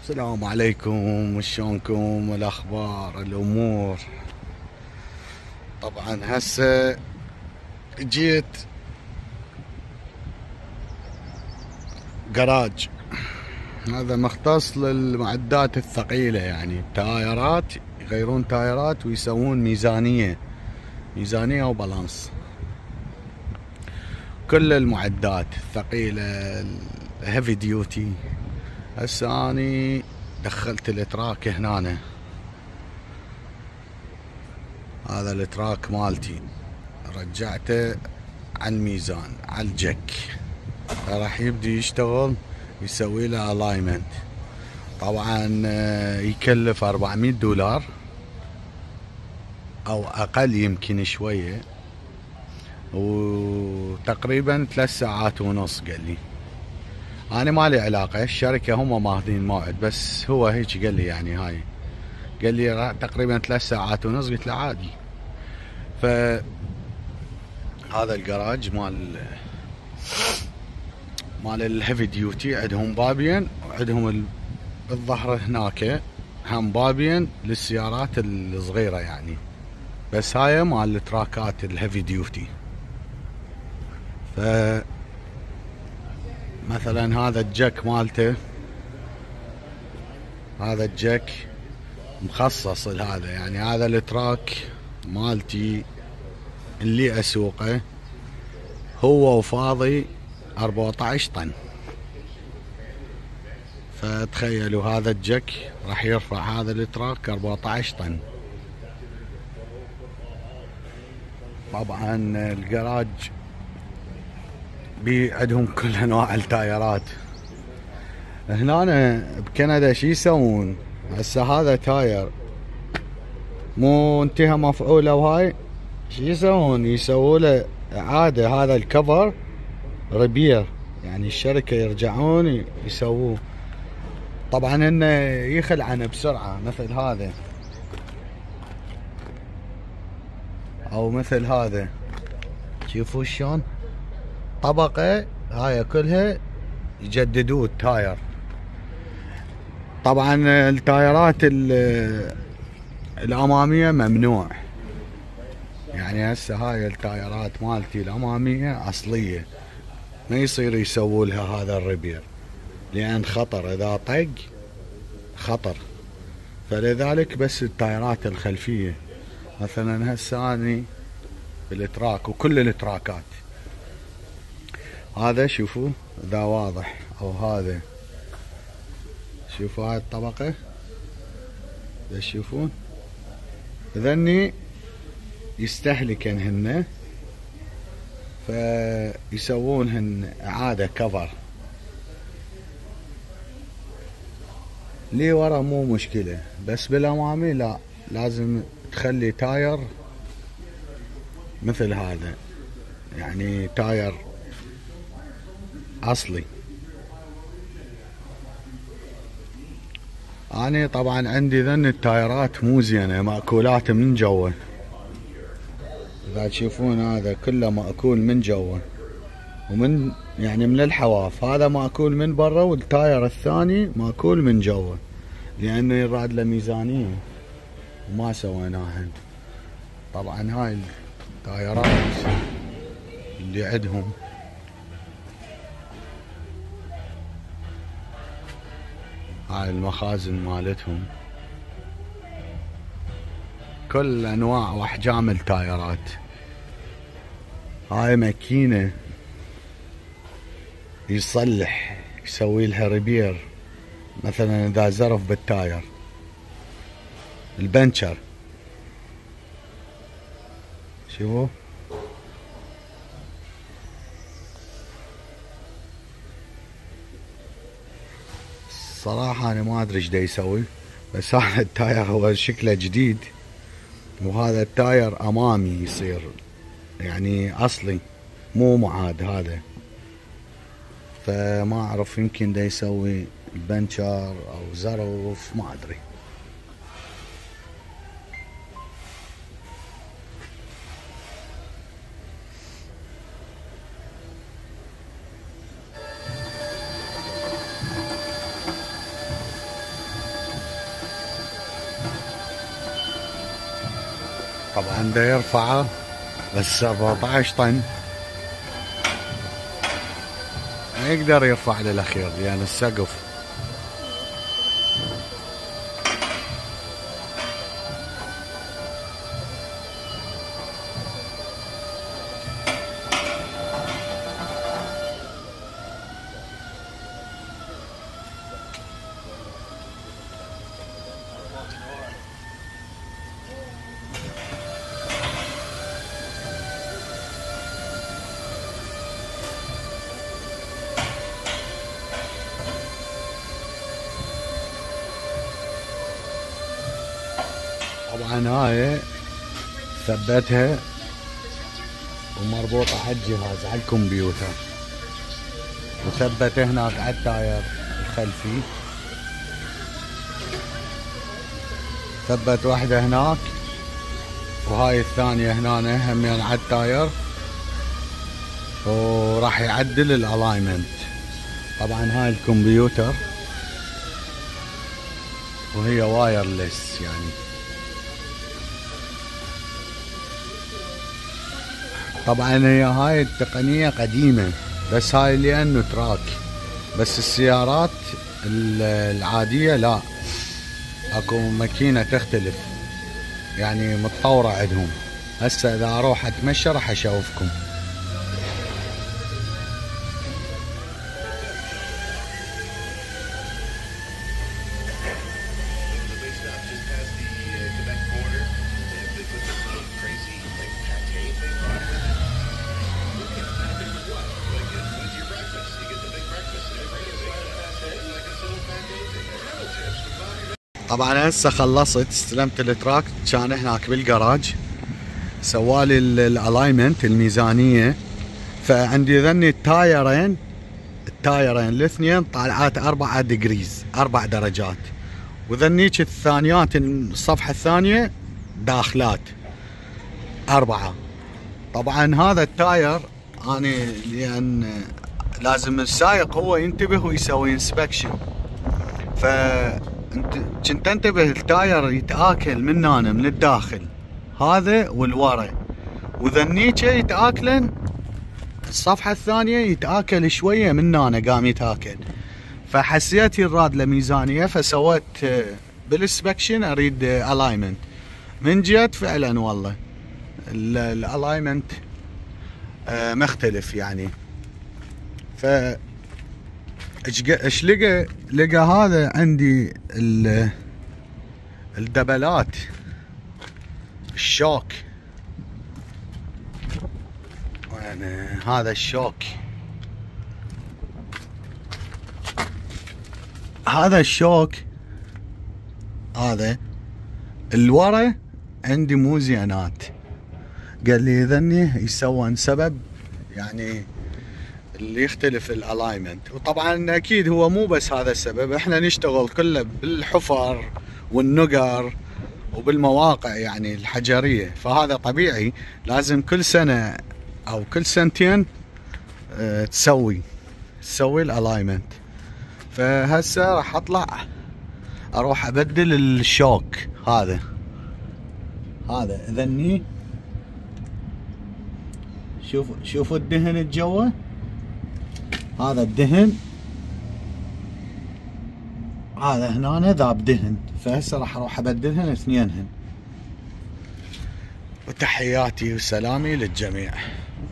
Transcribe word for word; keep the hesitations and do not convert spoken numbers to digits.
السلام عليكم، شلونكم؟ الاخبار، الامور. طبعا هسه جيت جراج. هذا مختص للمعدات الثقيلة، يعني تايرات، يغيرون تايرات ويسوون ميزانية ميزانية وبالانس. كل المعدات الثقيلة الهيفي ديوتي. هسه اني دخلت الاتراك هنا، هذا الاتراك مالتي رجعته على الميزان على الجك، راح يبدي يشتغل، يسوي له الاينمنت. طبعا يكلف أربعمية دولار او اقل يمكن شوية، وتقريبا ثلاث ساعات ونص. قال لي انا ما لي علاقة، الشركة هم ماخذين موعد، بس هو هيك قال لي، يعني هاي قال لي تقريبا ثلاث ساعات ونص. قلت له عادي. ف هذا الجراج مال مال الهيفي ديوتي، عندهم بابين وعندهم الظهر هناك هم بابين للسيارات الصغيرة يعني، بس هاي مال التراكات الهيفي ديوتي. ف مثلا هذا الجك مالته، هذا الجك مخصص لهذا، يعني هذا التراك مالتي اللي اسوقه هو وفاضي أربعة عشر طن. فتخيلوا هذا الجك راح يرفع هذا التراك أربعة عشر طن. طبعا الجراج بي عندهم كل انواع التايرات. هنا بكندا شي يسوون هسه؟ هذا تاير مو انتهى مفعوله، وهاي شي يسوون؟ يسووا له اعاده، هذا الكفر ريبير، يعني الشركه يرجعون يسووه. طبعا انه يخلعنه بسرعه، مثل هذا او مثل هذا. شوفوا شلون طبقه هاي كلها يجددوا التاير. طبعا التايرات الاماميه ممنوع، يعني هسه هاي التايرات مالتي الاماميه اصليه، ما يصير يسووا لها هذا الريبير، لان خطر، اذا طق خطر. فلذلك بس التايرات الخلفيه. مثلا هسه اني بالتراك وكل التراكات، هذا شوفوا اذا واضح، او هذا شوفوا هاي الطبقه، اذا تشوفون ذني يستهلكن هن، فيسوونهن اعاده كفر. لي ورا مو مشكله، بس بالامامي لا، لازم تخلي تاير مثل هذا، يعني تاير اصلي. اني طبعا عندي ذن التايرات مو زينه، ماكولات من جوا، اذا تشوفون هذا كله ماكول من جوا ومن يعني من الحواف، هذا ماكول من برا، والتاير الثاني ماكول من جوا، لانه يراد له ميزانيه وما سويناها. طبعا هاي التايرات اللي عندهم، هاي المخازن مالتهم، كل انواع واحجام التايرات. هاي ماكينة يصلح، يسوي لها ريبير، مثلا اذا زرف بالتاير، البنشر. شوفوا صراحة انا ما ادري ايش دا يسوي، بس هذا التاير هو شكله جديد، وهذا التاير امامي يصير يعني اصلي مو معاد هذا. فما اعرف، يمكن دا يسوي بنشر او زرف، ما ادري. طبعا دا يرفعه بس أربعطعش طن ما يقدر يرفع للأخير لأن يعني السقف. طبعا هاي ثبتها ومربوطة على الجهاز على الكمبيوتر، وثبت هناك على التاير الخلفي، ثبت واحدة هناك وهاي الثانية هنا همين على التاير، وراح يعدل الالاينمنت. طبعا هاي الكمبيوتر وهي وايرلس يعني. طبعا هي هاي التقنية قديمة بس هاي لأنه تراك، بس السيارات العادية لا، اكو ماكينة تختلف يعني متطورة عندهم. هسه اذا اروح اتمشى راح اشوفكم. طبعا هسه خلصت استلمت التراك، كان هناك بالجراج سوالي الالاينمنت الميزانيه، فعندي ذني التايرين التايرين الاثنين طالعات أربعة ديجريز أربع درجات، وذنيك الثانيات الصفحه الثانيه داخلات أربعة. طبعا هذا التاير اني لان لازم السائق هو ينتبه ويسوي انسبكشن، ف انت كنت انتبه التاير يتآكل من هنا من الداخل هذا والورا، وذنيكه يتآكلن الصفحة الثانية يتآكل شوية من هنا قام يتآكل، فحسيت يراد له ميزانية فسويت بالانسبكشن اريد الاينمنت، من جيت فعلا والله الالاينمنت مختلف يعني. ف ايش لقى لقى هذا عندي الدبلات الشوك، وانا هذا الشوك هذا الشوك هذا الورا عندي مو زينات، قال لي ذني يسوون سبب يعني اللي يختلف الالاينمنت. وطبعا اكيد هو مو بس هذا السبب، احنا نشتغل كله بالحفر والنقر وبالمواقع يعني الحجريه، فهذا طبيعي لازم كل سنه او كل سنتين اه تسوي تسوي الالاينمنت. فهسه راح اطلع اروح ابدل الشوك هذا هذا ذني. شوفوا شوفوا الدهن الجوه، هذا الدهن هذا هنا ذاب دهن، فهسه راح اروح ابدلهن اثنينهن. وتحياتي وسلامي للجميع.